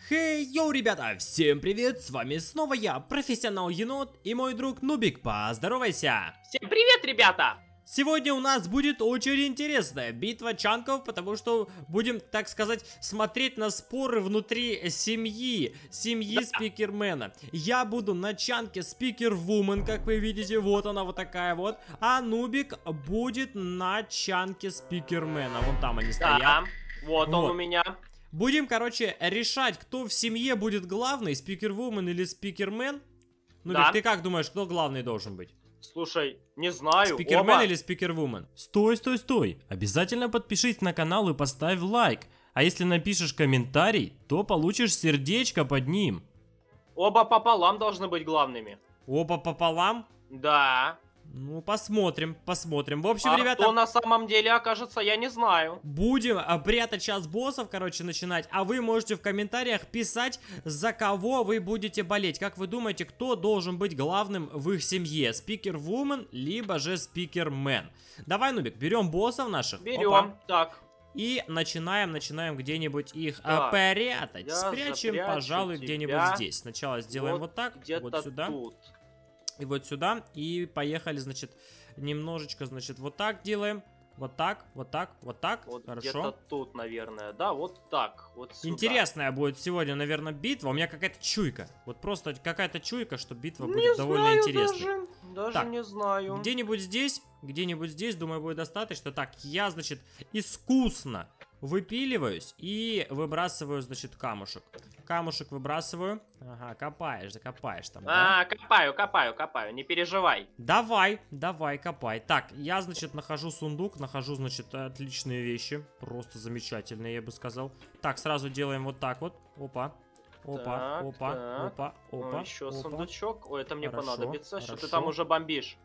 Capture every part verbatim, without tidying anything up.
Хей, йоу, ребята, всем привет, с вами снова я, профессионал енот и мой друг Нубик, поздоровайся! Всем привет, ребята! Сегодня у нас будет очень интересная битва чанков, потому что будем, так сказать, смотреть на споры внутри семьи, семьи да. Спикермена. Я буду на чанке Спикервумен, как вы видите, вот она вот такая вот, а Нубик будет на чанке Спикермена, вон там они стоят. Да, вот он вот. у меня. Будем, короче, решать, кто в семье будет главный, Спикервумен или Спикермен. Нубик, Да. ты как думаешь, кто главный должен быть? Слушай, не знаю. Спикермен оба. или Спикервумен? Стой, стой, стой. Обязательно подпишись на канал и поставь лайк. А если напишешь комментарий, то получишь сердечко под ним. Оба пополам должны быть главными. Оба пополам? Да. Ну, посмотрим, посмотрим. В общем, а ребята... кто на самом деле окажется, я не знаю. Будем а, прятать сейчас боссов, короче, начинать. А вы можете в комментариях писать, за кого вы будете болеть. Как вы думаете, кто должен быть главным в их семье? Спикервумен, либо же Спикермен? Давай, Нубик, берем боссов наших. Берем, Опа. так. И начинаем, начинаем где-нибудь их Так, а, прятать. Спрячем, запрячу пожалуй, тебя где-нибудь здесь. Сначала сделаем вот, вот так, вот сюда. Тут. И вот сюда, и поехали, значит, немножечко, значит, вот так делаем, вот так, вот так, вот так, Вот хорошо. где-то тут, наверное, да, вот так, вот сюда. Интересная будет сегодня, наверное, битва, у меня какая-то чуйка, вот просто какая-то чуйка, что битва не будет знаю довольно интересной. Даже, даже Так, не знаю. Где-нибудь здесь, где-нибудь здесь, думаю, будет достаточно. Так, я, значит, искусно выпиливаюсь и выбрасываю, значит, камушек. Камушек выбрасываю. Ага, копаешь, закопаешь там, да? А, копаю, копаю, копаю, не переживай. Давай, давай, копай. Так, я, значит, нахожу сундук, нахожу, значит, отличные вещи. Просто замечательные, я бы сказал. Так, сразу делаем вот так вот. Опа. Опа, Так, опа, так. опа, опа. О, еще опа. сундучок. Ой, это мне Хорошо, понадобится. Что ты хорошо. там уже бомбишь?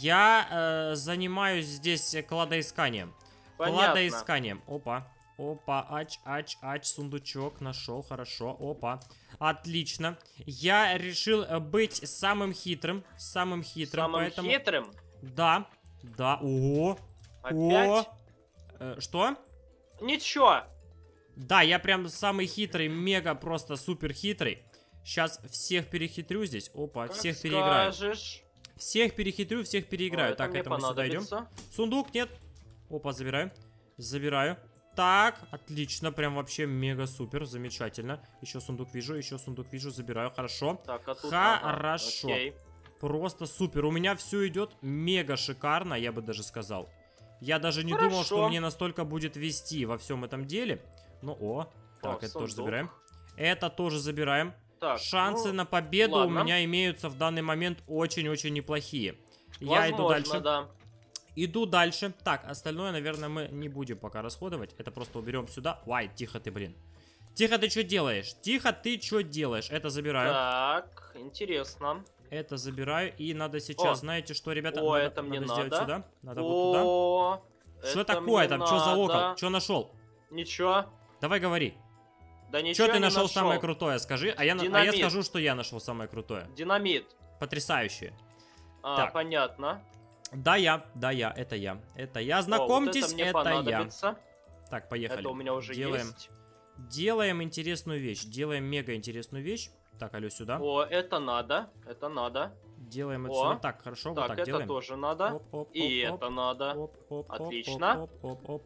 Я э, занимаюсь здесь кладоисканием. Понятно. Кладоисканием. Опа. Опа, ач, ач, ач, сундучок нашел, хорошо, опа, отлично. Я решил быть самым хитрым, самым хитрым, Самым поэтому... хитрым? Да, да, ого, Опять? о, э, что? Ничего. Да, я прям самый хитрый, мега просто супер хитрый. Сейчас всех перехитрю здесь, опа, Как всех переиграю. скажешь. Всех перехитрю, всех переиграю. О, это так, мне это мы сюда идем. понадобится. Сундук, нет. Опа, забираю. Забираю. Так, отлично, прям вообще мега супер, замечательно. Еще сундук вижу, еще сундук вижу, забираю, хорошо. Так, а тут... Хорошо. Ага, окей. Просто супер, у меня все идет мега шикарно, я бы даже сказал. Я даже не Хорошо. думал, что мне настолько будет вести во всем этом деле. Ну, о, так, О, это сундук. тоже забираем. Это тоже забираем. Так, Шансы ну, на победу ладно. у меня имеются в данный момент очень-очень неплохие. Я возможно, иду дальше. Да. Иду дальше. Так, остальное, наверное, мы не будем пока расходовать. Это просто уберем сюда. Вай, тихо ты, блин. Тихо ты что делаешь? Тихо ты что делаешь? Это забираю. Так, интересно. Это забираю. И надо сейчас, О. знаете что, ребята? О, надо, это мне надо надо. сделать сюда. Надо О, вот туда. Что это такое мне там? Что за окол? надо. Что нашел? Ничего. Давай говори. Да ничего Что ты не нашел нашел самое крутое? Скажи. А я, на- а я Динамит. скажу, что я нашел самое крутое. Динамит. Потрясающее. А, Так. понятно. Да, я, да, я, это я. Это я. О, вот Знакомьтесь, это, мне это я. понадобится. Так, поехали. Это у меня уже Делаем. есть. Делаем интересную вещь. Делаем мега интересную вещь. Так, алло, сюда. О, это надо. Это надо. Делаем это О. сюда. Так, хорошо, Так, вот так это делаем. тоже надо. Оп, оп, И оп, это оп, надо. оп, оп, оп, Отлично. Оп, оп, оп, оп.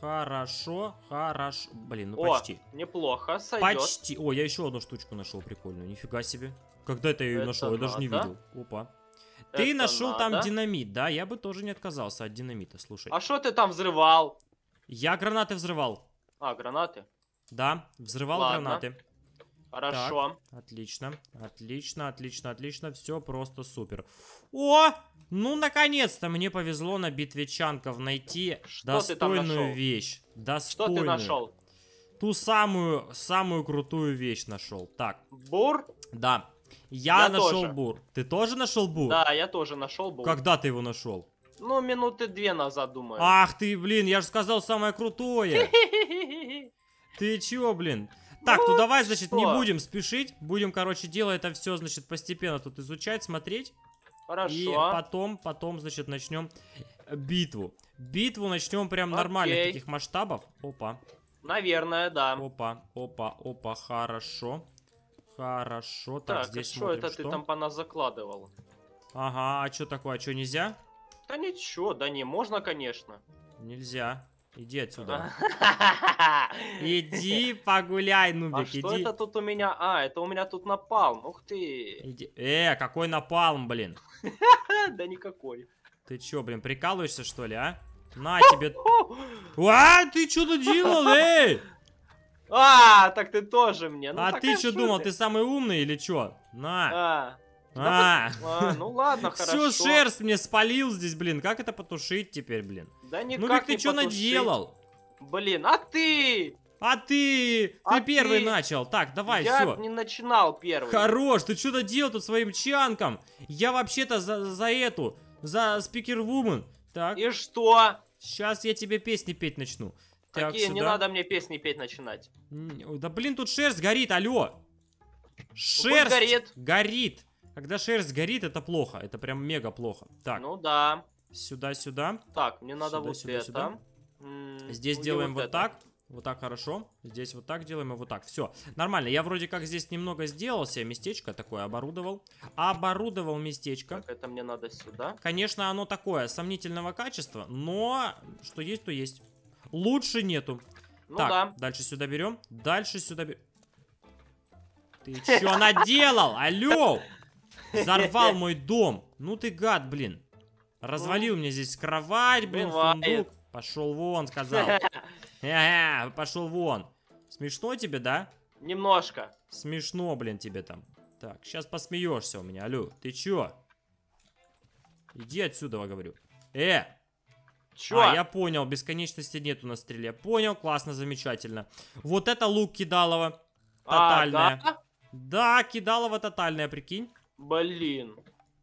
Хорошо, хорошо. Блин, ну О, почти. неплохо, сойдет. Почти. О, я еще одну штучку нашел прикольную. Нифига себе. Когда это я ее Это нашел? Я даже не надо. видел. Опа. Ты Это нашел там надо. динамит, да? Я бы тоже не отказался от динамита, слушай. А что ты там взрывал? Я гранаты взрывал. А, гранаты. Да, взрывал Ладно. гранаты. Хорошо. Отлично, отлично, отлично, отлично. Все просто супер. О! Ну, наконец-то мне повезло на битве чанков найти Что ты там достойную нашел? вещь. Что Достойную. ты нашел? Ту самую, самую крутую вещь нашел. Так, Бур? да. Я, Я нашел тоже. бур. Ты тоже нашел бур? Да, я тоже нашел бур. Когда ты его нашел? Ну, минуты две назад, думаю. Ах ты, блин, я же сказал самое крутое. Ты чё, блин? Так, ну, ну давай, значит, что? не будем спешить. Будем, короче, делать это все, значит, постепенно тут изучать, смотреть. Хорошо. И потом, потом, значит, начнем битву. Битву начнем прям нормальных Окей. таких масштабов. Опа. Наверное, да. Опа, опа, опа, хорошо. Хорошо, так, Так, здесь что смотрим, это что. ты там по нас закладывал? Ага, а что такое, а что нельзя? Да ничего, да не, можно, конечно. Нельзя. Иди отсюда. Иди погуляй, А нубик, что иди. это тут у меня? А, это у меня тут напалм. Ух ты. Иди. Э, какой напалм, блин. Да никакой. Ты чё, блин, прикалываешься, что ли, а? На тебе. А, ты что тут делал, эй? А, так ты тоже мне. Ну, А так ты что что думал, ты? ты самый умный или чё? На. А, А. да, а, ну ладно, хорошо. Всю шерсть мне спалил здесь, блин. Как это потушить теперь, блин? Да никак Ну как ты не что потушить. наделал? Блин, а ты? А ты! Ты А первый ты? начал. Так, давай, Я все. не начинал первый. Хорош, ты что-то делал тут своим чанком. Я вообще-то за, за эту, за спикервумен. Так, И что? сейчас я тебе песни петь начну. Так, Какие? Не сюда. надо мне песни петь начинать. М, Да блин, тут шерсть горит, алло. пусть Шерсть горит. горит. Когда шерсть горит, это плохо. Это прям мега плохо. Так, Ну да. сюда-сюда. Так, мне надо Сюда, вот сюда, это. сюда. М, Здесь ну и делаем вот это. так. Вот так хорошо. Здесь вот так делаем и вот так. Все. Нормально. Я вроде как здесь немного сделал себе местечко такое, оборудовал. Оборудовал местечко. Так, это мне надо сюда. Конечно, оно такое сомнительного качества, но что есть, то есть. Лучше нету. Ну так, да. дальше сюда берем. Дальше сюда берем. Ты что наделал? Алло! Взорвал мой дом. Ну ты гад, блин. Развалил мне здесь кровать, блин, Бывает. сундук. Пошел вон, сказал. Ага, пошел вон. Смешно тебе, да? Немножко. Смешно, блин, тебе там. Так, сейчас посмеешься у меня. Алло, ты чё? Иди отсюда, я говорю. Э! Чё? А, я понял, бесконечности нету на стреле. Понял, классно, замечательно. Вот это лук кидалово. А, Тотальная. да? Да, кидалово тотальная, прикинь. Блин.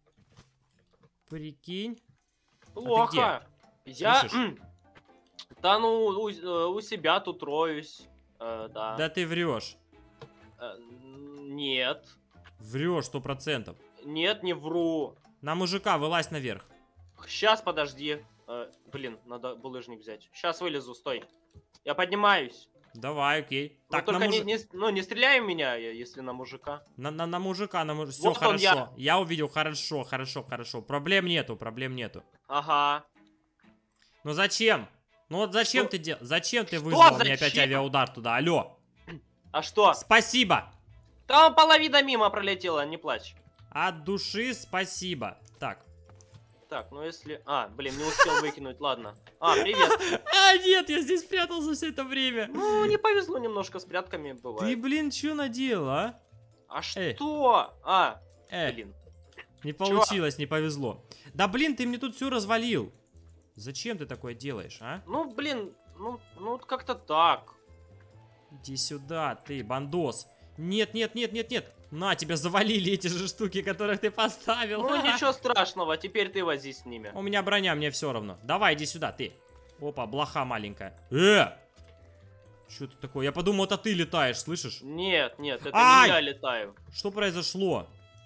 Прикинь. Плохо. Я... Слышишь? м, Да ну, у, э, у себя тут роюсь. Э, да. Да ты врешь. Э, н- Нет. Врешь сто процентов. Нет, не вру. На мужика вылазь наверх. Сейчас, подожди. Э, Блин, надо булыжник взять. Сейчас вылезу, стой. Я поднимаюсь. Давай, окей. Ну, Так, на, только мужи- не, не- ну, не стреляй в меня, э, если на мужика. на, на, на мужика, на мужика. Все Вот он хорошо. я. Я увидел, хорошо, хорошо, хорошо. Проблем нету, проблем нету. Ага. Ну зачем? Ну вот зачем Что? ты делал? Зачем ты Что вызвал мне опять зачем? авиаудар туда? Алло. А что? Спасибо. Там половина мимо пролетела, не плачь. От души спасибо. Так. Так, ну если... А, блин, не успел выкинуть, ладно. А, привет. А, нет, я здесь прятался все это время. Ну, не повезло немножко с прятками, Ты, бывает. блин, что наделал, а? А Эй. что? А, Э, блин. не получилось, не повезло. Да, блин, ты мне тут все развалил. Зачем ты такое делаешь, а? Ну, блин, ну, ну вот как-то так. Иди сюда, ты, бандос. Нет, нет, нет, нет, нет. На, тебя завалили эти же штуки, которых ты поставил. Ну, ничего страшного, теперь ты возись с ними. У меня броня, мне все равно. Давай, иди сюда, ты. Опа, блоха маленькая. Э! Что ты такое? Я подумал, это ты летаешь, слышишь? Нет, нет, это Ай! не я летаю. Что произошло?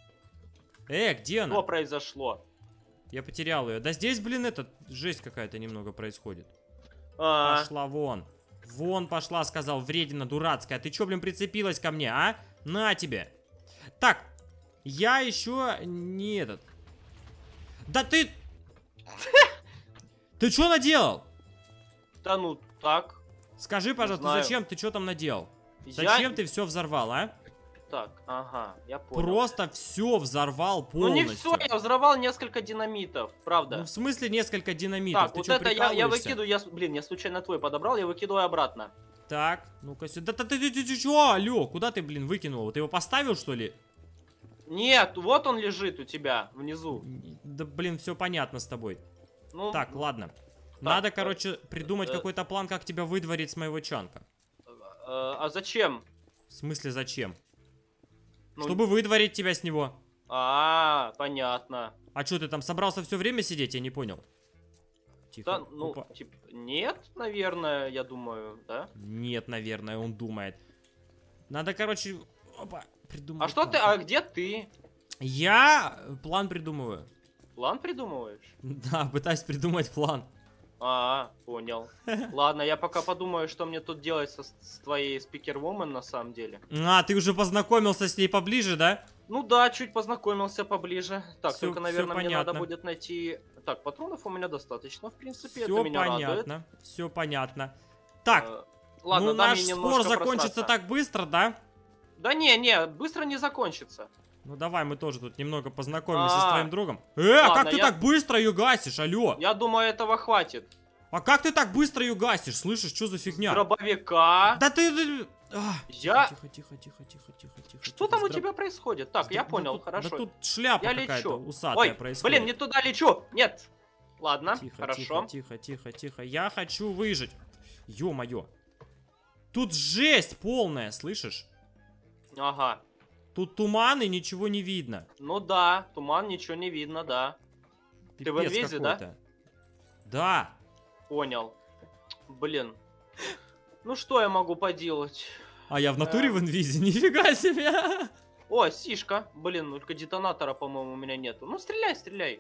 Э, где она? Что произошло? Я потерял ее. Да здесь, блин, это жесть какая-то немного происходит. А, Пошла вон. Вон пошла, сказал, вредина дурацкая. Ты чё, блин, прицепилась ко мне, а? На тебе. Так, я еще не этот. Да ты... Ты что наделал? да ну так. Скажи, пожалуйста, знаю. зачем ты что там наделал? Я- Зачем ты все взорвал, а? Так, ага, я понял. Просто все взорвал Ну не полностью. все, я взорвал несколько динамитов, правда. Ну, в смысле несколько динамитов? Так, Ты вот чё, это я, я прикалываешься? выкидываю, я, с- блин, я случайно твой подобрал, я выкидываю обратно. Так, ну-ка сюда. Да, ты, ты, ты, ты чё, алё, куда ты, блин, выкинул? Ты его поставил, что ли? Нет, вот он лежит у тебя внизу. Да, блин, все понятно с тобой. Ну, Так, ладно. Надо, э, короче, придумать э, какой-то план, как тебя выдворить с моего чанка. э, а зачем? В смысле, зачем? Ну, Чтобы выдворить тебя с него. А, понятно. А что, ты там собрался все время сидеть? Я не понял. Тихо. Да, ну, Опа. типа, нет, наверное, я думаю, да? Нет, наверное, он думает. Надо, короче, опа, придумать. А что ты, план. а где ты? Я план придумываю. План придумываешь? Да, пытаюсь придумать план. А, понял. Ладно, я пока подумаю, что мне тут делать со, с твоей спикервумен на самом деле. А, ты уже познакомился с ней поближе, да? Ну да, чуть познакомился поближе. Так, Всё- только, наверное, всё мне понятно. надо будет найти... Так, патронов у меня достаточно, в принципе, Все это меня радует. понятно, все понятно. Так, Э, Ладно, ну дай наш мне спор немножко закончится просраться. так быстро, да? Да не, не, быстро не закончится. Ну давай мы тоже тут немного познакомимся с А, твоим другом. Э, а ладно, как ты я- так быстро ее гасишь, алло? Я думаю, этого хватит. А как ты так быстро ее гасишь, слышишь, что за фигня? Дробовика. Да ты... ты- а, Я- Тихо, тихо, тихо, тихо, тихо, тихо. Что тихо, там у с дроб- тебя происходит? Так, с я дроб- да понял, тут- хорошо. Да тут шляпа Я какая-то лечу. усатая Ой, происходит. блин, не туда лечу. Нет. Ладно, Тихо, хорошо. тихо, тихо, тихо, тихо. Я хочу выжить. Ё-моё. Тут жесть полная, слышишь? Ага. Тут туман и ничего не видно. Ну да, туман, ничего не видно, да. Ты в Пипец инвизе, да? какой-то. Да. Понял. Блин. Ну что я могу поделать? А я в натуре в инвизе? Нифига себе. О, сишка. Блин, только детонатора, по-моему, у меня нету. Ну стреляй, стреляй.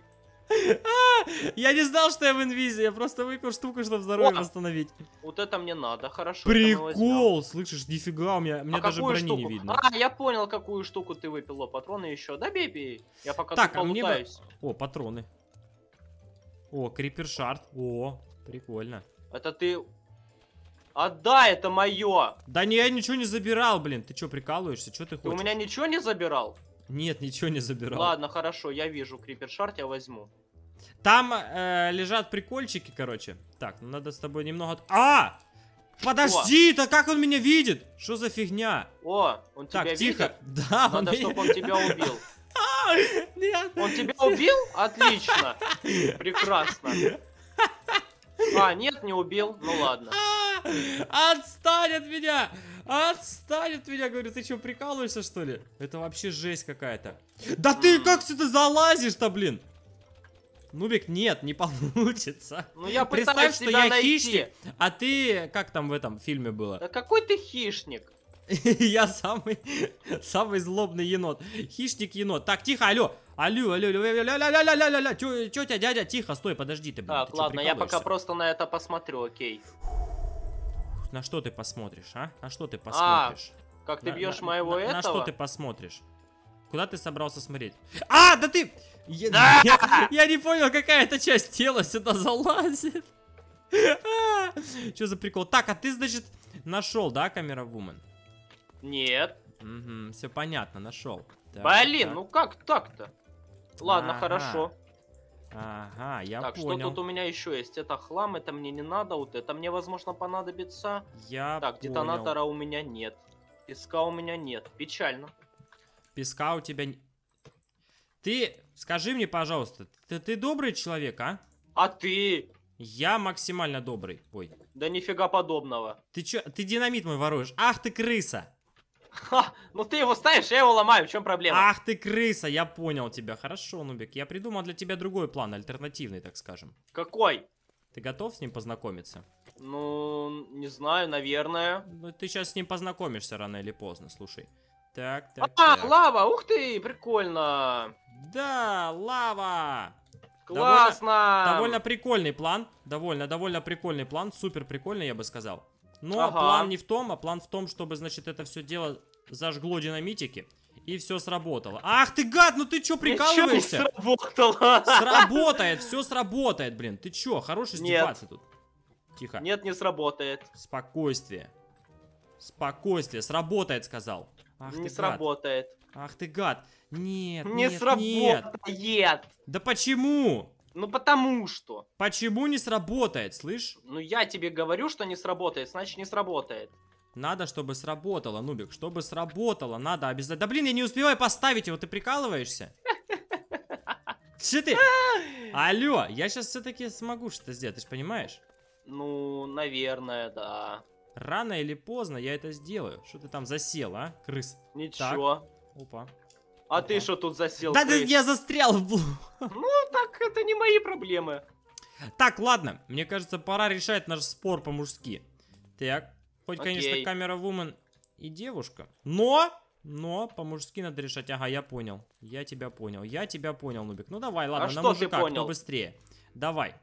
Я не знал, что я в инвизе. Я просто выпил штуку, чтобы здоровье О! восстановить. Вот это мне надо, хорошо. это мы возьмем. Прикол, слышишь, нифига, у меня, у меня А даже какую брони не штуку? видно. А, я понял, какую штуку ты выпил. О, патроны еще. Да, бей, бей. Я пока Так, тут а мне бы- полутаюсь. О, патроны. О, крипер шард. О, прикольно. Это ты... Отдай, это мое. Да не, я ничего не забирал, блин. Ты что, прикалываешься? Что ты Ты у хочешь? меня ничего не забирал? Нет, ничего не забирал. Ладно, хорошо, я вижу крипер шарт, я возьму. Там э, лежат прикольчики, короче. Так, ну надо с тобой немного... А! Подожди, да как он меня видит? Что за фигня? О, он Так, тебя тихо. видит? Да, он Надо, меня- чтобы он тебя убил. Нет. Он тебя убил? Отлично. Прекрасно. А, нет, не убил. Ну ладно. А, Отстань от меня! Отстань от меня, говорю, ты что, прикалываешься, что ли? Это вообще жесть какая-то. Да ты как сюда залазишь-то, блин? Нубик, нет, не получится. Ну я Представь, пытаюсь что тебя я найти. хищник, а ты, как там в этом фильме было? Да какой ты хищник? Я самый, самый злобный енот. Хищник-енот. Так, тихо, алло. Алло, алло, алло, алло, алло, алло, алло, алло, алло, тё- тётя, дядя, тихо, стой, подожди ты, блин. Так, ты чё, ладно, я пока прикалываешься? просто на это посмотрю, окей. На что ты посмотришь, а? На что ты посмотришь? Как ты На- бьешь на- моего на, этого? На что ты посмотришь? Куда ты собрался смотреть? А, да ты... Я, я- я не понял, какая эта часть тела сюда залазит. Что за прикол? Так, а ты, значит, нашел, да, камера вумен? Нет. Угу, все понятно, нашел. Блин, ну как так-то? Ладно, Ага, хорошо. Ага, я Так, что понял. тут у меня еще есть? Это хлам, это мне не надо, вот это мне, возможно, понадобится. Я Так, понял. детонатора у меня нет. Песка у меня нет. Печально. Песка у тебя... не- Ты, скажи мне, пожалуйста, ты, ты добрый человек, а? А ты? Я максимально добрый. Ой. Да нифига подобного. Ты чё, ты динамит мой воруешь? Ах ты крыса! Ха, ну ты его ставишь, я его ломаю, в чем проблема? Ах ты крыса, я понял тебя. Хорошо, Нубик, я придумал для тебя другой план, альтернативный, так скажем. Какой? Ты готов с ним познакомиться? Ну, не знаю, наверное. Ну, ты сейчас с ним познакомишься рано или поздно, слушай. Так, так, А, так. лава, ух ты, прикольно. Да, лава! Классно. Довольно прикольный план. Довольно, довольно прикольный план. Супер прикольный, я бы сказал. Но Ага. план не в том, а план в том, чтобы, значит, это все дело зажгло динамитики. И все сработало. Ах ты гад, ну ты чё, Ничего не прикалываешься? сработало. Сработает, все сработает, блин. Ты чё, хорош Нет. издеваться тут? Тихо. Нет, не сработает. Спокойствие. Спокойствие. Сработает, сказал. Ах Не ты сработает. гад. Ах ты гад. Нет, Не нет, нет. сработает. Да почему? Ну потому что. Почему не сработает, слышь? Ну я тебе говорю, что не сработает, значит не сработает. Надо, чтобы сработало, Нубик. Чтобы сработало, надо обязательно. Да блин, я не успеваю поставить его, ты прикалываешься? Че ты? Алло, я сейчас все-таки смогу что-то сделать, ты же понимаешь? Ну, наверное, да. Рано или поздно я это сделаю. Что ты там засел, а, крыс? Ничего. Опа. А Опа. ты что тут засел? Да, да, крыс? я застрял в блу. Ну так это не мои проблемы. Так, ладно, мне кажется, пора решать наш спор по-мужски. Так, хоть, Окей. конечно, камера вумен и девушка, но, но по-мужски надо решать. Ага, я понял, я тебя понял, я тебя понял, Нубик. Ну давай, ладно, А на что ты мужика, понял? кто быстрее. Давай,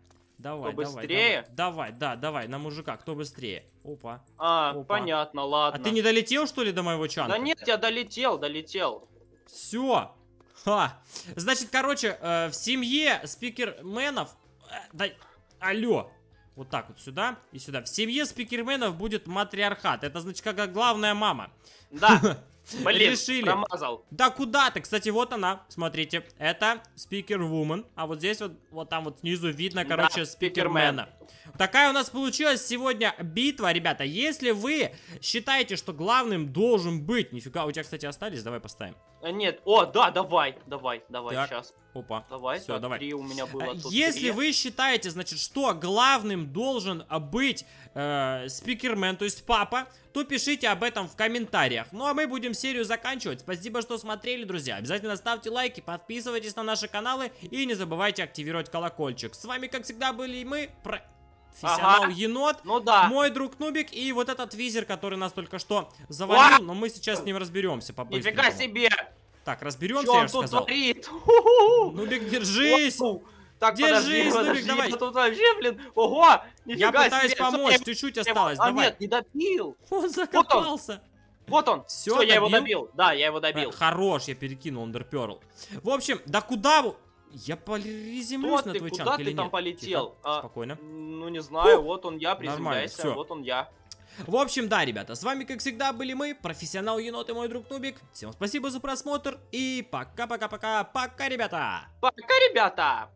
Давай, Кто давай, быстрее? давай, давай, да, давай, на мужика, кто быстрее? Опа. А, Опа. понятно, ладно. А ты не долетел, что ли, до моего чанка? Да нет, я долетел, долетел. Все. Ха. Значит, короче, э, в семье спикерменов... Э, да, алло. Вот так вот сюда и сюда. В семье спикерменов будет матриархат. Это значит, как главная мама. Да. Блин, Решили. промазал. Да куда ты? Кстати, вот она. Смотрите. Это спикер-вумен. А вот здесь вот, вот там вот снизу видно, короче, Да, спикермена. Такая у нас получилась сегодня битва, ребята. Если вы считаете, что главным должен быть... Нифига, у тебя, кстати, остались? Давай поставим. А, нет, о, да, давай, давай, давай, Так. сейчас. Опа. Давай, Всё, так, давай. три у меня было. Э, Тут Если три. вы считаете, значит, что главным должен а, быть э, спикермен, то есть папа, то пишите об этом в комментариях. Ну а мы будем серию заканчивать. Спасибо, что смотрели, друзья. Обязательно ставьте лайки, подписывайтесь на наши каналы и не забывайте активировать колокольчик. С вами, как всегда, были мы, профессионал Ага. енот, Ну да. мой друг Нубик и вот этот визер, который нас только что завалил, но мы сейчас с ним разберемся по-быстрому. Нифига себе. Так, разберемся, Что я он же тут сказал. творит? Нубик, держись! Воу. Так, Держись, подожди, Нубик, подожди, давай. я тут вообще, блин, ого, Я нифига пытаюсь себе, помочь, всё, чуть-чуть я- осталось, А, давай. нет, не добил. Он закопался. Вот он. Всё, Все, я его добил? добил. Да, я его добил. Э, Хорош, я перекинул Андерперл. В общем, да куда вы... Я приземлюсь Кто на ты, твой куда чанк ты или там нет? полетел? Тихо, А, спокойно. Ну, не знаю, вот он я, Нормально, приземляйся, всё. вот он я. В общем, да, ребята, с вами, как всегда, были мы, профессионал енот и мой друг Нубик. Всем спасибо за просмотр и пока-пока-пока. Пока, ребята! Пока, ребята!